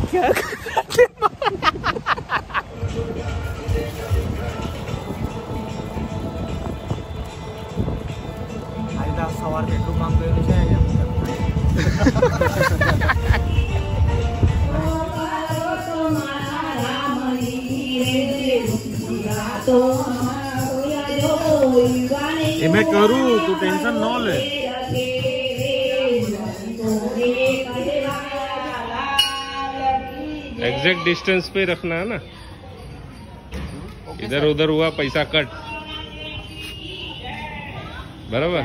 क्या सवार बेडरूम काम करने चाहिए मैं करूँ तू टेंशन न ले। एग्जैक्ट डिस्टेंस पे रखना है ना, इधर उधर हुआ पैसा कट, बराबर।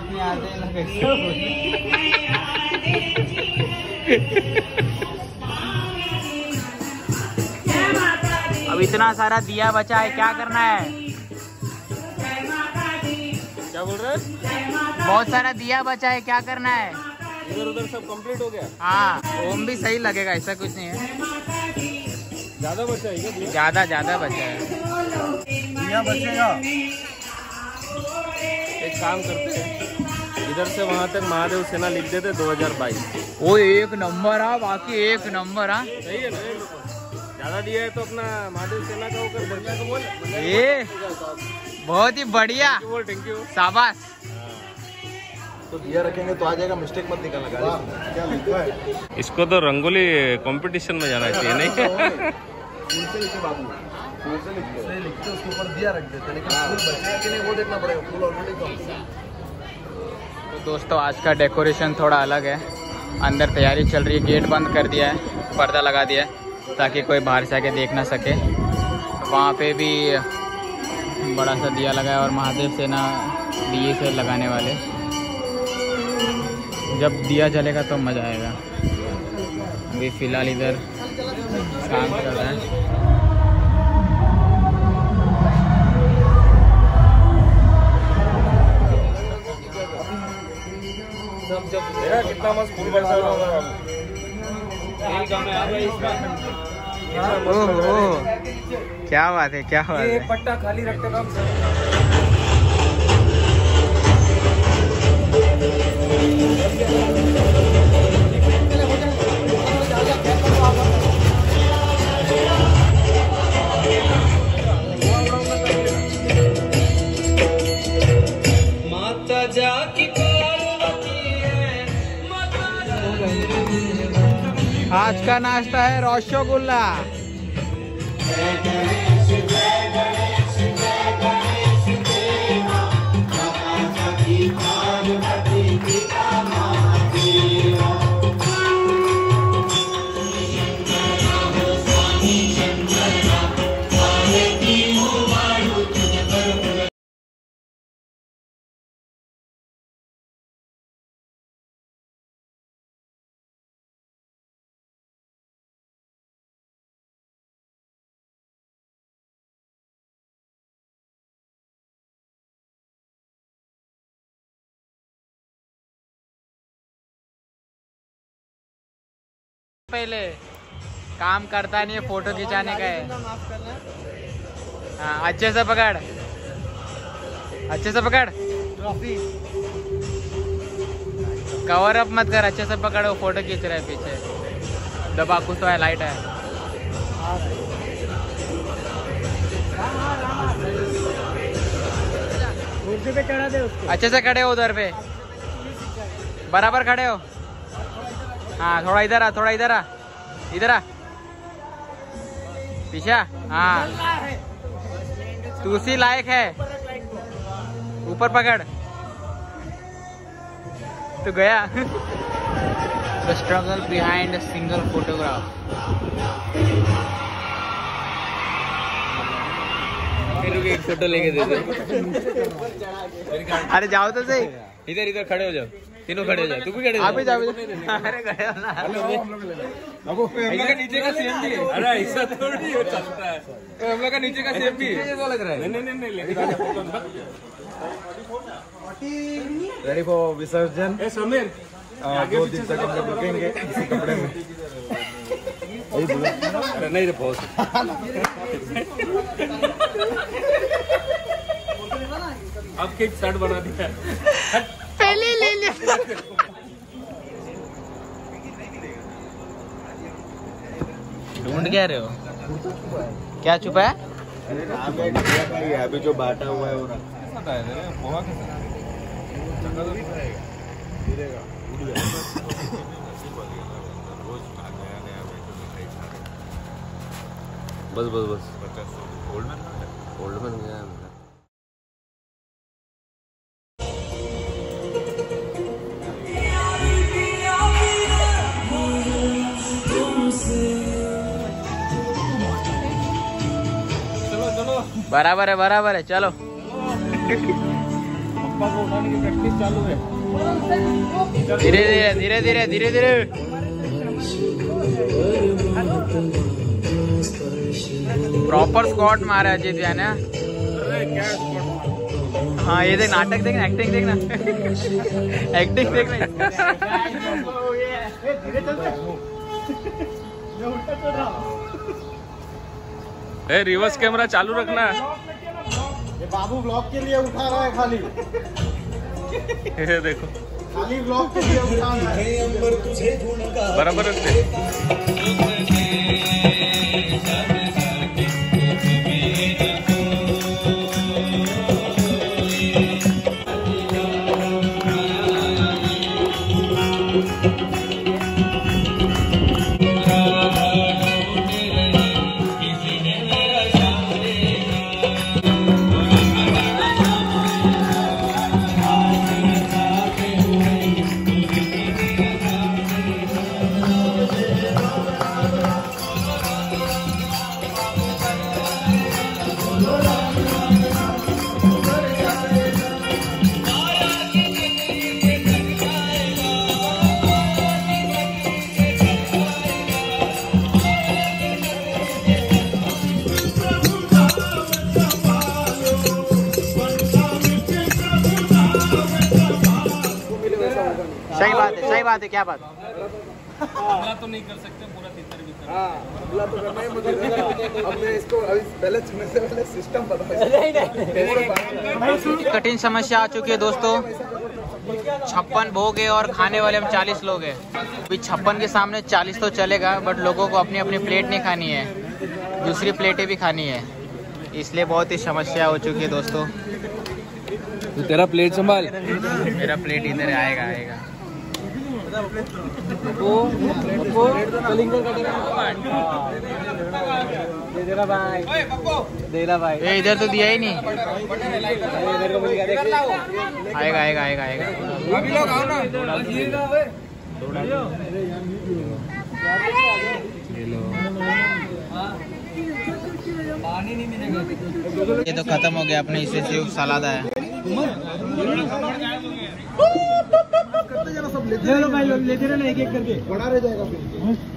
अब इतना सारा दिया बचा है, क्या करना है? क्या बोल रहे हैं? बहुत सारा दिया बचा है, क्या करना है? इधर उधर सब कंप्लीट हो गया। हाँ, ओम भी सही लगेगा, ऐसा कुछ नहीं है। ज्यादा बचा है क्या? ज्यादा बचा है। दिया बचेगा। एक काम करते हैं, इधर से वहां तक महादेव सेना लिख देते 2022। वो एक नंबर आ, बाकी एक नंबर आ। सही है ना? ज्यादा दिया है तो अपना महादेव सेना का होकर बढ़िया तो बोल। ये बहुत ही बढ़िया, थैंक यू, शाबाश। तो दिया रखेंगे तो आ जाएगा, मिस्टेक मत निकालना। क्या लिखा है? इसको तो रंगोली कंपटीशन में जाना चाहिए नहीं? फूल से लिखे बाबू, फूल से लिखते उसके ऊपर दिया रख देते, लेकिन फूल बचेगा कि नहीं वो देखना पड़ेगा। फूल ऑलरेडी कम। तो दोस्तों आज का डेकोरेशन थोड़ा अलग है। अंदर तैयारी चल रही है, गेट बंद कर दिया है, पर्दा लगा दिया है ताकि कोई बाहर से आके देख ना सके। वहाँ पे भी बड़ा सा दिया लगा है और महादेव सेना दिए से लगाने वाले। जब दिया जलेगा तो मज़ा आएगा। अभी फ़िलहाल इधर काम कर रहा है। कितना मस्त फूल बरसा रहा होगा। ओहो, क्या बात है, क्या बात है। एक पट्टा खाली रखते काम सर। माता जाकी पार्वती है। आज का नाश्ता है रसगुल्ला। पहले काम करता नहीं है, फोटो खिंचाने का है। हाँ, अच्छे से पकड़, अच्छे से पकड़, कवर अप मत कर, अच्छे से पकड़। वो फोटो खींच रहा है पीछे, दबा कुछ तो है, लाइट है। पे चढ़ा दे उसको। अच्छे से खड़े हो, उधर पे बराबर खड़े हो। हाँ, थोड़ा इधर आ, थोड़ा इधर आ, इधर आ, पीछे। हाँ, तू उसी लायक है, ऊपर पकड़। तो गया। The struggle behind a single photograph. एक फोटो लेके दे दे। अरे जाओ तो सही, इधर इधर खड़े हो जाओ, तीनों खड़े हो जाओ। तू भी खड़े हो जा। आप भी जाओ। अरे गए ना, हम लोग का नीचे का सेम भी है। अरे ऐसा थोड़ी हो चलता है, हम लोग का नीचे का सेम भी है। लग रहा है। नहीं रेडी फॉर विसर्जन। समीर 2 दिन तक हम लोग रुकेंगे इसी कपड़े में। नहीं रे बहुत। अब एक शर्ट बना दिया, पहले ले ले। ढूंढ क्या रहे हो? क्या छुपा है? अभी जो बांटा हुआ है वो बस बस बस ओल्ड मैन गया बराबर है चलो। पप्पा को उठाने की प्रैक्टिस चालू है। धीरे धीरे प्रॉपर स्क्वाट मारा है अजीत भैया ने। हाँ ये देख, नाटक देखना, एक्टिंग देखना एक्टिंग देखना। रिवर्स कैमरा चालू रखना है। ये बाबू ब्लॉग के लिए उठा रहा है खाली। ये देखो खाली ब्लॉग के लिए उठा रहा है। बराबर रखते। सही बात है। क्या बात? अगला तो नहीं कर सकते, पूरा तीतर भी कर। अगला तो करना है मुझे। अब मैं इसको अभी पहले चुनने से पहले सिस्टम पता है। कठिन समस्या आ चुकी है दोस्तों। 56 भोग है और खाने वाले हम 40 लोग हैं। अभी 56 के सामने 40 तो चलेगा, बट लोगों को अपनी अपनी प्लेट नहीं खानी है, दूसरी प्लेटें भी खानी है, इसलिए बहुत ही समस्या हो चुकी है दोस्तों। तो तेरा प्लेट संभाल। मेरा प्लेट इधर आएगा। ये इधर तो दिया ही नहीं। आएगा। अभी लोग आओ ना। ये तो खत्म हो गया, अपने इसे सेव सलाद है। ले लो भाई, लेते रहना एक एक करके, बड़ा रह जाएगा फिर।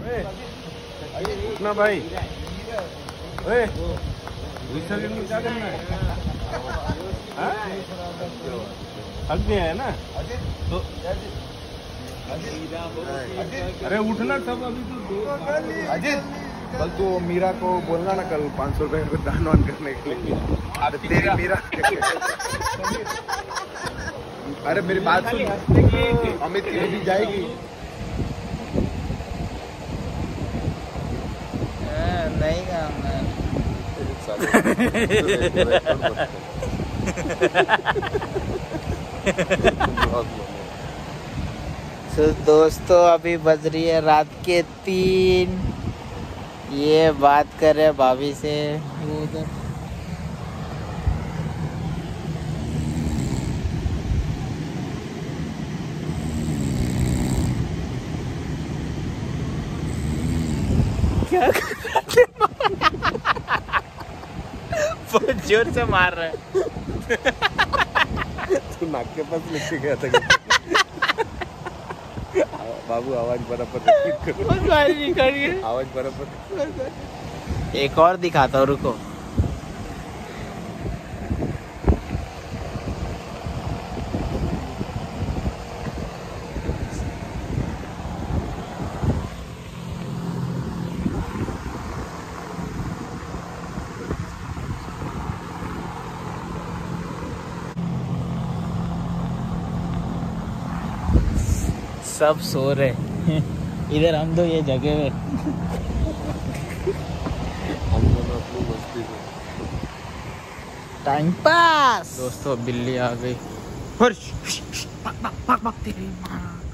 ना भाई, विसर्जन में क्या करना है? हक नहीं आया ना तो। अरे उठना सब, अभी तो अजीत कल तो मीरा को बोलना ना, कल 500 रुपए दान वान करने के लिए। तेरी मीरा अरे मेरी बात सुन, अमित की भी जाएगी। नहीं तो दोस्तों अभी बज रही है रात के 3। ये बात कर रहे भाभी से, वो उधर क्या बहुत जोर से मार रहा है। तू नाक के पास लेके गया था। बाबू आवाज बराबर आवाज बराबर। एक और दिखाता हूँ, रुको। सब सो रहे इधर हम दो ये जगह में। Time pass. दोस्तों बिल्ली आ गई। हर्ष भाग भाग भाग तेरी माँ।